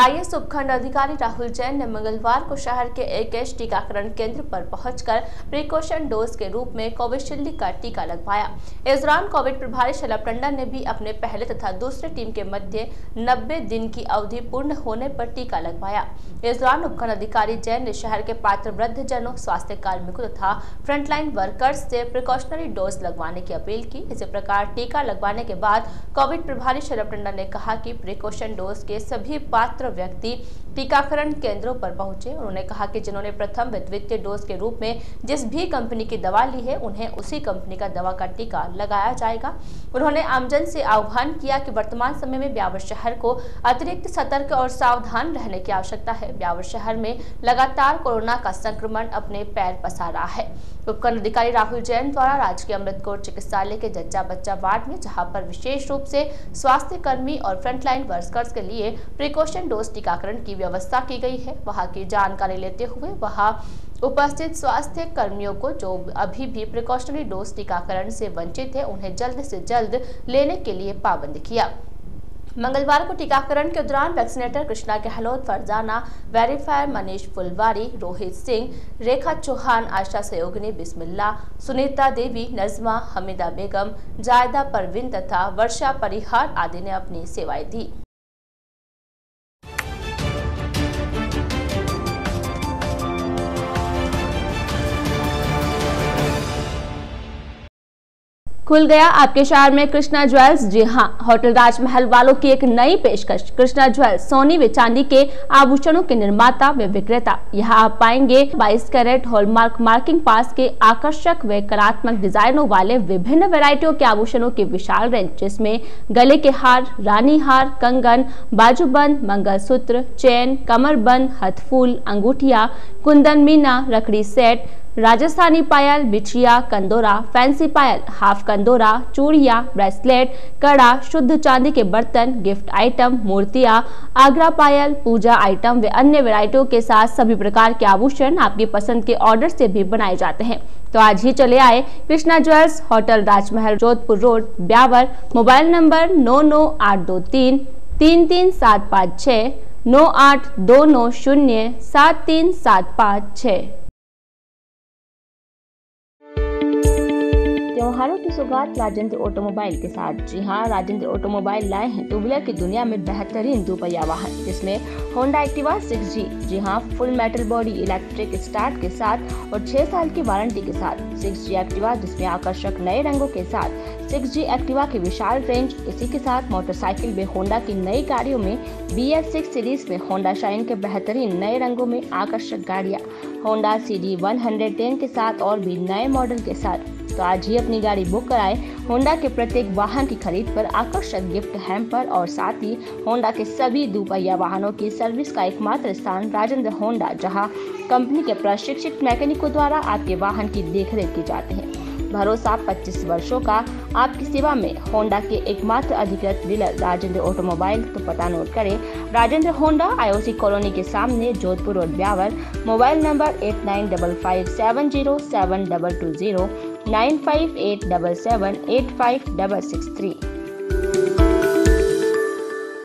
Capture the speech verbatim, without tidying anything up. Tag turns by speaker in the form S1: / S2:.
S1: IAS उपखंड अधिकारी राहुल जैन ने मंगलवार को शहर के एकेश टीकाकरण केंद्र पर पहुंचकर प्रिकॉशन डोज के रूप में कोविशील्ड का टीका लगवाया। इस दौरान कोविड प्रभारी शलभ टंडन ने भी अपने पहले तथा दूसरे टीम के मध्य नब्बे दिन की अवधि पूर्ण होने पर टीका लगवाया। इस दौरान उपखंड अधिकारी जैन ने शहर के पात्र वृद्धजनों, स्वास्थ्य कार्मिकों तथा फ्रंटलाइन वर्कर्स से प्रिकॉशनरी डोज लगवाने की अपील की। इसी प्रकार टीका लगवाने के बाद कोविड प्रभारी शलभ टंडन ने कहा कि प्रिकॉशन डोज के सभी पात्र व्यक्ति टीकाकरण केंद्रों पर पहुंचे। उन्होंने कहा कि जिन्होंने प्रथम व द्वितीय डोज के रूप में जिस भी कंपनी की दवा ली है, उन्हें उसी कंपनी का दवा का टीका लगाया जाएगा। उन्होंने आमजन से आह्वान किया कि वर्तमान समय में ब्यावर शहर को अतिरिक्त सतर्क और सावधान रहने की आवश्यकता है। ब्यावर शहर में लगातार कोरोना का संक्रमण अपने पैर पसार रहा है। उपखंड अधिकारी राहुल जैन द्वारा राजकीय अमृत कौर चिकित्सालय के जज्जा बच्चा वार्ड में, जहां पर विशेष रूप से स्वास्थ्य कर्मी और फ्रंटलाइन वर्कर्स के लिए प्रिकॉशन डोज टीकाकरण की व्यवस्था की गई है, वहां की जानकारी लेते हुए वहां उपस्थित स्वास्थ्य कर्मियों को जो अभी भी प्रिकॉशनरी डोज टीकाकरण से वंचित है, उन्हें जल्द से जल्द लेने के लिए पाबंद किया। मंगलवार को टीकाकरण के दौरान वैक्सीनेटर कृष्णा गहलोत, फरजाना, वेरीफायर मनीष फुलवारी, रोहित सिंह, रेखा चौहान, आशा सहयोगिनी बिस्मिल्ला, सुनीता देवी, नजमा, हमीदा बेगम, जायदा परवीन तथा वर्षा परिहार आदि ने अपनी सेवाएं दी। खुल गया आपके शहर में कृष्णा ज्वेल्स। जी हां, होटल राजमहल वालों की एक नई पेशकश। कृष्णा ज्वेल्स सोने व चांदी के आभूषणों के निर्माता व विक्रेता। यहां आप पाएंगे बाईस कैरेट हॉलमार्क मार्किंग पास के आकर्षक व कलात्मक डिजाइनों वाले विभिन्न वैरायटियों के आभूषणों की विशाल रेंज, जिसमें गले के हार, रानी हार, कंगन, बाजूबंद, मंगलसूत्र, चेन, कमरबंद, हथफूल, अंगूठिया, कुंदन मीना, रखड़ी सेट, राजस्थानी पायल, बिछिया, कंदोरा, फैंसी पायल, हाफ कंदोरा, चूड़िया, ब्रेसलेट, कड़ा, शुद्ध चांदी के बर्तन, गिफ्ट आइटम, मूर्तियां, आगरा पायल, पूजा आइटम व अन्य वैरायटियों के साथ सभी प्रकार के आभूषण आपकी पसंद के ऑर्डर से भी बनाए जाते हैं। तो आज ही चले आए Krishna jewels, hotel Rajmahal, Jodhpur road, Beawar. Mobile number नौ नौ आठ दो तीन तीन तीन सात पाँच छः, नौ आठ दो नौ शून्य सात तीन सात पाँच छः। त्योहारों की सौगात राजेंद्र ऑटोमोबाइल के साथ। जी हां, राजेंद्र ऑटोमोबाइल लाए हैं टू व्हीलर की दुनिया में बेहतरीन दोपहिया वाहन, जिसमें होंडा एक्टिवा सिक्स जी। जी हां, full metal body, electric start के साथ और छह साल की वारंटी के साथ सिक्स जी एक्टिवा, जिसमें आकर्षक नए रंगों के साथ सिक्स जी एक्टिवा की विशाल रेंज। इसी के साथ मोटरसाइकिल में होंडा की नई गाड़ियों में बी एस सिक्स सीरीज में होंडा शाइन के बेहतरीन नए रंगों में आकर्षक गाड़ियाँ, Honda C D one hundred ten के साथ और भी नए मॉडल के साथ। तो आज ही अपनी गाड़ी बुक कराएं। होंडा के प्रत्येक वाहन की खरीद पर आकर्षक गिफ्ट हैम्पर और साथ ही होंडा के सभी दोपहिया वाहनों की सर्विस का एकमात्र स्थान राजेंद्र होंडा, जहां कंपनी के प्रशिक्षित मैकेनिकों द्वारा आपके वाहन की देखरेख की जाती है। भरोसा पच्चीस वर्षों का आपकी सेवा में होंडा के एकमात्र अधिकृत डीलर राजेंद्र ऑटोमोबाइल। तो पता नोट करें, राजेंद्र होंडा, आईओसी कॉलोनी के सामने, Jodhpur road, Beawar. Mobile number eight nine double five seven zero seven double two zero, nine five eight double seven eight five double six three.